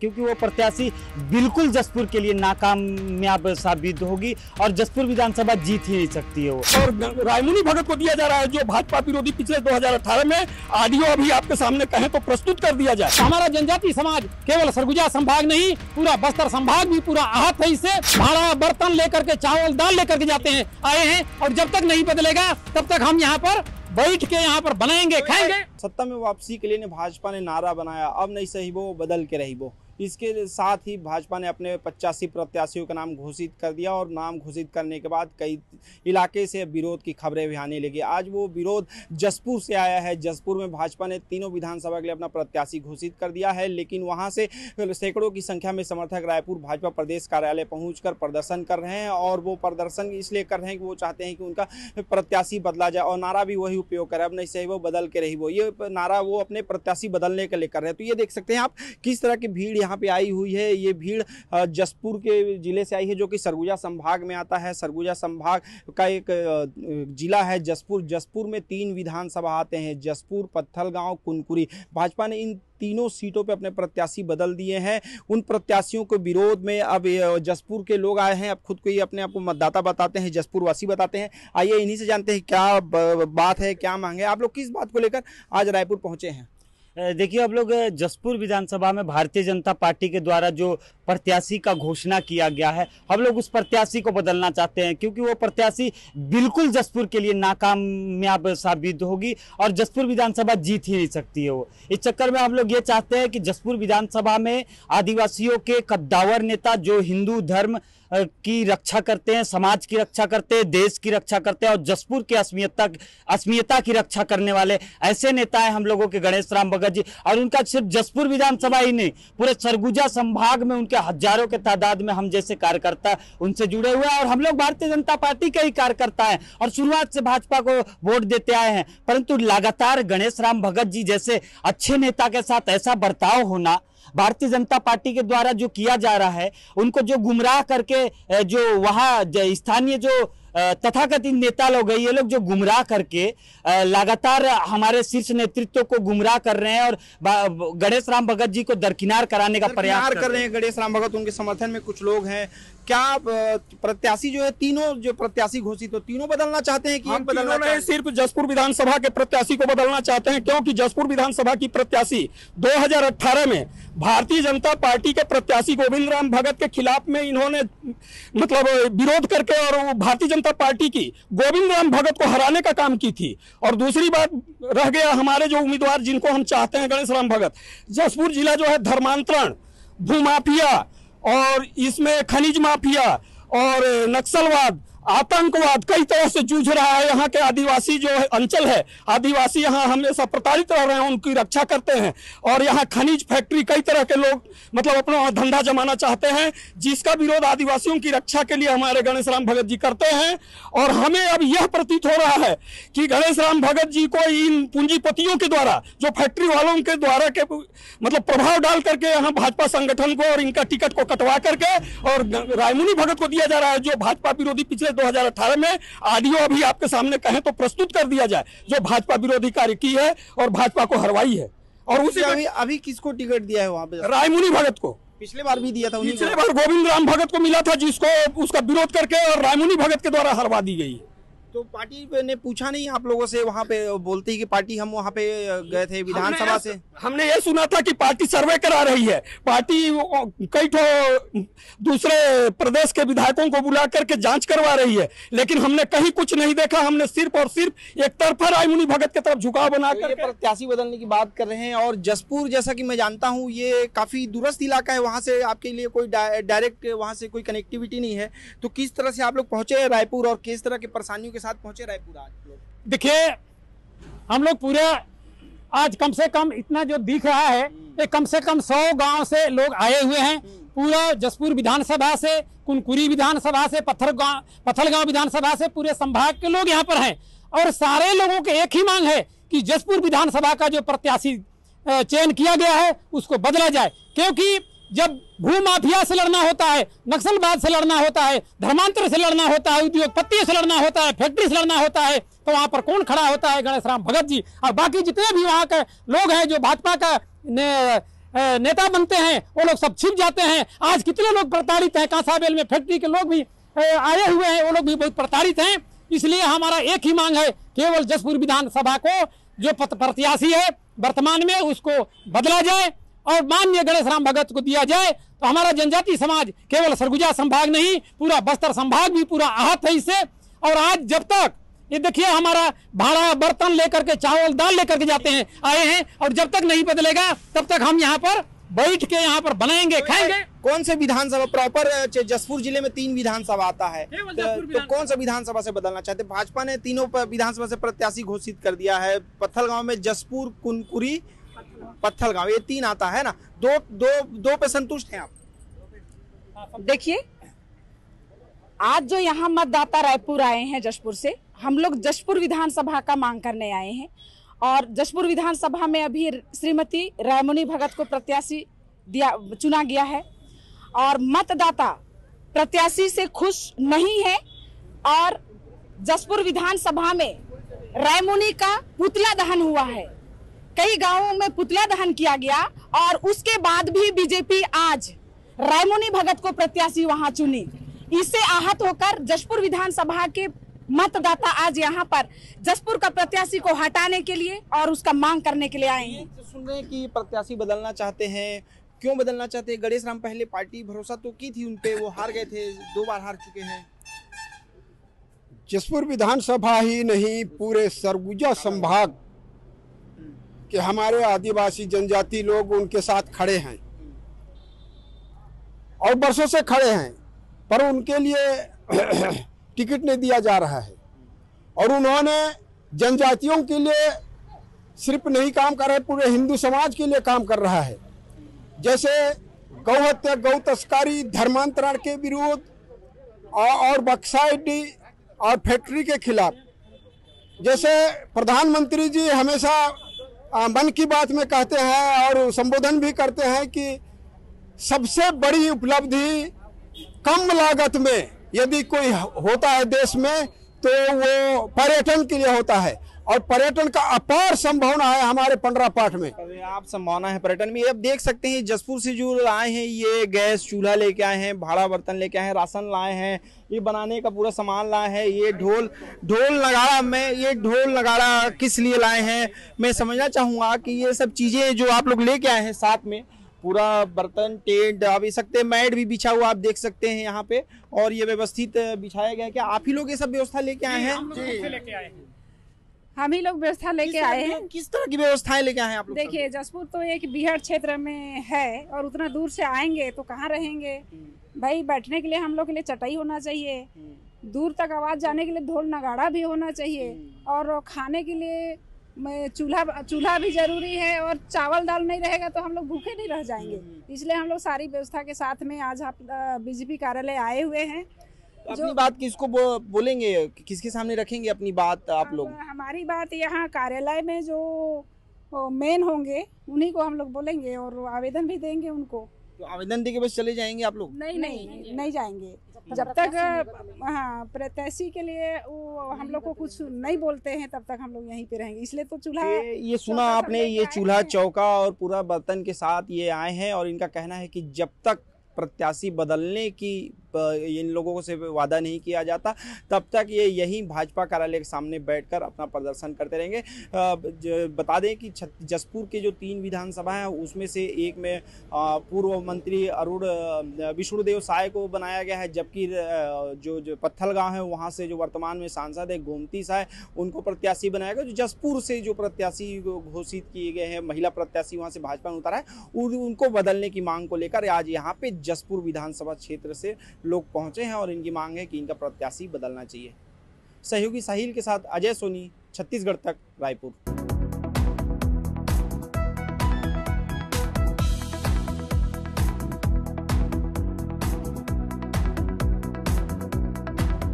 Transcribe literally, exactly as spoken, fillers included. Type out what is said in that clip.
क्योंकि वो प्रत्याशी बिल्कुल जसपुर के लिए नाकामयाब साबित होगी और जसपुर विधानसभा जीत ही नहीं सकती है वो। और रायमुनि भगत को दिया जा रहा है जो भाजपा विरोधी पिछले दो हज़ार अठारह में ऑडियो अभी आपके सामने कहें तो प्रस्तुत कर दिया जाए। हमारा जनजाति समाज केवल सरगुजा संभाग नहीं, पूरा बस्तर संभाग भी पूरा आहत है इससे। भाड़ा बर्तन लेकर के, चावल दाल लेकर के जाते हैं आए हैं, और जब तक नहीं बदलेगा तब तक हम यहाँ पर बैठ के यहाँ पर बनाएंगे, खाएंगे। सत्ता में वापसी के लिए ने भाजपा ने नारा बनाया, अब नहीं सही वो बदल के रही वो। इसके साथ ही भाजपा ने अपने पचासी प्रत्याशियों का नाम घोषित कर दिया और नाम घोषित करने के बाद कई इलाके से विरोध की खबरें भी आने लगी। आज वो विरोध जसपुर से आया है। जसपुर में भाजपा ने तीनों विधानसभा के लिए अपना प्रत्याशी घोषित कर दिया है, लेकिन वहां से सैकड़ों की संख्या में समर्थक रायपुर भाजपा प्रदेश कार्यालय पहुंचकर प्रदर्शन कर रहे हैं। और वो प्रदर्शन इसलिए कर रहे हैं कि वो चाहते हैं कि उनका प्रत्याशी बदला जाए, और नारा भी वही उपयोग करे, अब नहीं सही वो बदल के रही वो। ये नारा वो अपने प्रत्याशी बदलने के लिए कर रहे हैं। तो ये देख सकते हैं आप किस तरह की भीड़ यहाँ पे आई हुई है। ये भीड़ जसपुर के जिले से आई है जो कि सरगुजा संभाग में आता है। सरगुजा संभाग का एक जिला है जसपुर। जसपुर में तीन विधानसभा आते हैं, जसपुर, पत्थलगांव, कुनकुरी। भाजपा ने इन तीनों सीटों पे अपने प्रत्याशी बदल दिए हैं। उन प्रत्याशियों के विरोध में अब जसपुर के लोग आए हैं। अब खुद को ये अपने आप को मतदाता बताते हैं, जसपुर वासी बताते हैं। आइए इन्हीं से जानते हैं क्या बात है, क्या मांग है। आप लोग किस बात को लेकर आज रायपुर पहुंचे हैं? देखिए, अब लोग जसपुर विधानसभा में भारतीय जनता पार्टी के द्वारा जो प्रत्याशी का घोषणा किया गया है, हम लोग उस प्रत्याशी को बदलना चाहते हैं, क्योंकि वो प्रत्याशी बिल्कुल जसपुर के लिए नाकामयाब साबित होगी और जसपुर विधानसभा जीत ही नहीं सकती है वो। इस चक्कर में हम लोग ये चाहते हैं कि जसपुर विधानसभा में आदिवासियों के कद्दावर नेता जो हिंदू धर्म की रक्षा करते हैं, समाज की रक्षा करते हैं, देश की रक्षा करते हैं और जसपुर की अस्मियता अस्मियता की रक्षा करने वाले ऐसे नेता हैं हम लोगों के गणेश राम भगत जी। और उनका सिर्फ जसपुर विधानसभा ही नहीं, पूरे सरगुजा संभाग में उनके हजारों के तादाद में हम जैसे कार्यकर्ता उनसे जुड़े हुए हैं। और हम लोग भारतीय जनता पार्टी के ही कार्यकर्ता हैं और शुरुआत से भाजपा को वोट देते आए हैं, परंतु लगातार गणेश राम भगत जी जैसे अच्छे नेता के साथ ऐसा बर्ताव होना भारतीय जनता पार्टी के द्वारा जो किया जा रहा है, उनको जो गुमराह करके जो वहाँ स्थानीय जो तथाकथित नेता लोग हैं, ये लोग जो गुमराह करके लगातार हमारे शीर्ष नेतृत्व को गुमराह कर रहे हैं और गणेश राम भगत जी को दरकिनार कराने का प्रयास कर रहे हैं। गणेश राम भगत, उनके समर्थन में कुछ लोग हैं। क्या प्रत्याशी जो है, तीनों जो प्रत्याशी घोषित हो, तीनों बदलना चाहते हैं कि हम बदलना नहीं, सिर्फ जसपुर विधानसभा के प्रत्याशी को बदलना चाहते हैं, क्योंकि जसपुर विधानसभा की प्रत्याशी दो हज़ार अठारह में भारतीय जनता पार्टी के प्रत्याशी गोविंद राम भगत के खिलाफ में इन्होंने मतलब विरोध करके और भारतीय जनता पार्टी की गोविंद राम भगत को हराने का काम की थी। और दूसरी बात रह गया, हमारे जो उम्मीदवार जिनको हम चाहते हैं गणेश राम भगत, जसपुर जिला जो है धर्मांतरण, भूमाफिया और इसमें खनिज माफिया और नक्सलवाद, आतंकवाद कई तरह से जूझ रहा है। यहाँ के आदिवासी जो अंचल है, आदिवासी यहाँ हमेशा प्रताड़ित रह रहे हैं, उनकी रक्षा करते हैं। और यहाँ खनिज फैक्ट्री, कई तरह के लोग मतलब अपना धंधा जमाना चाहते हैं, जिसका विरोध आदिवासियों की रक्षा के लिए हमारे गणेश राम भगत जी करते हैं। और हमें अब यह प्रतीत हो रहा है कि गणेश राम भगत जी को इन पूंजीपतियों के द्वारा, जो फैक्ट्री वालों के द्वारा के मतलब प्रभाव डाल करके यहाँ भाजपा संगठन को और इनका टिकट को कटवा करके और रायमुनि भगत को दिया जा रहा है जो भाजपा विरोधी पिछले दो हज़ार अठारह में ऑडियो अभी आपके सामने कहें तो प्रस्तुत कर दिया जाए, जो भाजपा विरोधी कार्य की है और भाजपा को हरवाई है। और उसी अभी अभी किसको टिकट दिया है वहां पे? रायमुनि भगत को। पिछले बार भी दिया था, पिछले बार गोविंद राम भगत को मिला था, जिसको उसका विरोध करके और रायमुनि भगत के द्वारा हरवा दी गई है। तो पार्टी ने पूछा नहीं आप लोगों से? वहाँ पे बोलते ही कि पार्टी, हम वहाँ पे गए थे विधानसभा से, हमने ये सुना था कि पार्टी सर्वे करा रही है, पार्टी कई ठो दूसरे प्रदेश के विधायकों को बुला करके जांच करवा रही है, लेकिन हमने कहीं कुछ नहीं देखा। हमने सिर्फ और सिर्फ एक तरफा रायमुनि भगत की तरफ झुकाव बनाकर प्रत्याशी बदलने की बात कर रहे हैं। और जसपुर, जैसा कि मैं जानता हूँ, ये काफी दूरस्थ इलाका है, वहाँ से आपके लिए कोई डायरेक्ट वहाँ से कोई कनेक्टिविटी नहीं है। तो किस तरह से आप लोग पहुंचे रायपुर और किस तरह की परेशानियों के साथ पहुंचे रायपुर आज लोग? देखिए, हम लोग पूरे आज कम से कम इतना जो दिख रहा है, ये कम से कम सौ गांव से लोग आए हुए हैं। पूरा जसपुर विधानसभा से, कुनकुरी विधानसभा से, पत्थर गांव पत्थलगांव विधानसभा से पूरे संभाग के लोग यहाँ पर हैं। और सारे लोगों के एक ही मांग है कि जसपुर विधानसभा का जो प्रत्याशी चयन किया गया है उसको बदला जाए, क्योंकि जब भूमाफिया से लड़ना होता है, नक्सलवाद से लड़ना होता है, धर्मांतर से लड़ना होता है, उद्योगपति से लड़ना होता है, फैक्ट्री से लड़ना होता है, तो वहां पर कौन खड़ा होता है? गणेश राम भगत जी और बाकी जितने भी वहां के लोग हैं जो भाजपा का अ, नेता बनते हैं वो लोग सब छिप जाते हैं। आज कितने लोग प्रताड़ित हैं, कांसाबेल में फैक्ट्री के लोग भी अ, आए हुए हैं, वो लोग भी बहुत प्रताड़ित हैं। इसलिए हमारा एक ही मांग है, केवल जसपुर विधानसभा को जो प्रत्याशी है वर्तमान में उसको बदला जाए और माननीय गणेश राम भगत को दिया जाए। तो हमारा जनजाति समाज केवल सरगुजा संभाग नहीं, पूरा बस्तर संभाग भी पूरा आहत है इससे। और आज जब तक ये देखिए हमारा भाड़ा बर्तन लेकर के, चावल दाल लेकर के जाते हैं आए हैं, और जब तक नहीं बदलेगा तब तक हम यहाँ पर बैठ के यहाँ पर बनाएंगे खाएंगे। कौन से विधानसभा प्रॉपर जसपुर जिले में तीन विधानसभा आता है, केवल तो, जसपुर तो कौन सा विधानसभा से बदलना चाहते हैं? भाजपा ने तीनों प- विधानसभा से प्रत्याशी घोषित कर दिया है। पत्थलगांव में जसपुर, कुनकुरी, पत्थलगांव, ये तीन आता है ना। दो दो दो पे संतुष्ट हैं आप? देखिए, आज जो यहाँ मतदाता रायपुर आए हैं जशपुर से, हम लोग जशपुर विधानसभा का मांग करने आए हैं। और जशपुर विधानसभा में अभी श्रीमती रायमुनी भगत को प्रत्याशी दिया चुना गया है और मतदाता प्रत्याशी से खुश नहीं है। और जशपुर विधानसभा में रायमुनी का पुतला दहन हुआ है, कई गांवों में पुतला दहन किया गया और उसके बाद भी बीजेपी आज रायमुनी भगत को प्रत्याशी वहां चुनी। इससे आहत होकर जशपुर विधानसभा के मतदाता आज यहाँ पर जसपुर का प्रत्याशी को हटाने के लिए और उसका मांग करने के लिए आए हैं। तो सुन रहे हैं कि प्रत्याशी बदलना चाहते हैं, क्यों बदलना चाहते हैं? गणेश राम पहले पार्टी भरोसा तो की थी उनपे, वो हार गए थे, दो बार हार चुके हैं। जसपुर विधानसभा ही नहीं, पूरे सरगुजा संभाग के हमारे आदिवासी जनजाति लोग उनके साथ खड़े हैं और बरसों से खड़े हैं, पर उनके लिए टिकट नहीं दिया जा रहा है। और उन्होंने जनजातियों के लिए सिर्फ नहीं काम कर रहे, पूरे हिंदू समाज के लिए काम कर रहा है। जैसे गौ हत्या, गौ तस्करी, धर्मांतरण के विरोध और बक्साइड और फैक्ट्री के खिलाफ। जैसे प्रधानमंत्री जी हमेशा मन की बात में कहते हैं और संबोधन भी करते हैं कि सबसे बड़ी उपलब्धि कम लागत में यदि कोई होता है देश में तो वो पर्यटन के लिए होता है, और पर्यटन का अपार संभावना है हमारे पंडरा पाठ में। अरे आप संभावना है पर्यटन में। अब देख सकते हैं जसपुर से जो आए हैं, ये गैस चूल्हा लेके आए हैं, भाड़ा बर्तन लेके आए हैं, राशन लाए हैं, ये बनाने का पूरा सामान लाए हैं, ये ढोल ढोल नगाड़ा में ये ढोल नगाड़ा किस लिए लाए हैं? मैं समझना चाहूँगा कि ये सब चीज़ें जो आप लोग लेके आए हैं साथ में, पूरा बर्तन, टेंट, आप देख सकते हैं, मैट भी बिछा हुआ आप देख सकते हैं यहाँ पे, और ये व्यवस्थित बिछाया गया है। क्या आप ही लोग ये सब व्यवस्था लेके आए हैं? हम ही लोग व्यवस्था लेके आए हैं। किस तरह की व्यवस्थाएं लेके आए हैं आप लोग? देखिए, जसपुर तो एक बिहार क्षेत्र में है और उतना दूर से आएंगे तो कहाँ रहेंगे भाई। बैठने के लिए हम लोग के लिए चटाई होना चाहिए, दूर तक आवाज जाने के लिए ढोल नगाड़ा भी होना चाहिए, और खाने के लिए चूल्हा चूल्हा भी जरूरी है। और चावल दाल नहीं रहेगा तो हम लोग भूखे नहीं रह जाएंगे। इसलिए हम लोग सारी व्यवस्था के साथ में आज आप बीजेपी कार्यालय आए हुए हैं। अपनी बात किसको बो, बोलेंगे, किसके सामने रखेंगे अपनी बात आप लोग? हमारी बात यहाँ कार्यालय में जो मेन होंगे उन्हीं को हम लोग बोलेंगे और आवेदन भी देंगे उनको। तो आवेदन देके बस चले जाएंगे आप लोग? नहीं नहीं नहीं, नहीं जाएंगे जब तक हाँ प्रत्याशी के लिए वो हम लोग को कुछ नहीं बोलते हैं तब तक हम लोग यहीं पे रहेंगे। इसलिए तो चूल्हा ये, ये सुना आपने, ये चूल्हा चौका और पूरा बर्तन के साथ ये आए हैं, और इनका कहना है कि जब तक प्रत्याशी बदलने की इन लोगों से वादा नहीं किया जाता तब तक ये यही भाजपा कार्यालय के सामने बैठकर अपना प्रदर्शन करते रहेंगे। बता दें कि जसपुर के जो तीन विधानसभा हैं उसमें से एक में पूर्व मंत्री अरुण विष्णुदेव साय को बनाया गया है, जबकि जो जो पत्थलगांव है वहाँ से जो वर्तमान में सांसद है गोमती साय, उनको प्रत्याशी बनाया गया। जो जसपुर से जो प्रत्याशी घोषित किए गए हैं, महिला प्रत्याशी वहाँ से भाजपा ने उतारा है, उनको बदलने की मांग को लेकर आज यहाँ पे जसपुर विधानसभा क्षेत्र से लोग पहुंचे हैं और इनकी मांग है कि इनका प्रत्याशी बदलना चाहिए। सहयोगी साहिल के साथ अजय सोनी, छत्तीसगढ़ तक, रायपुर।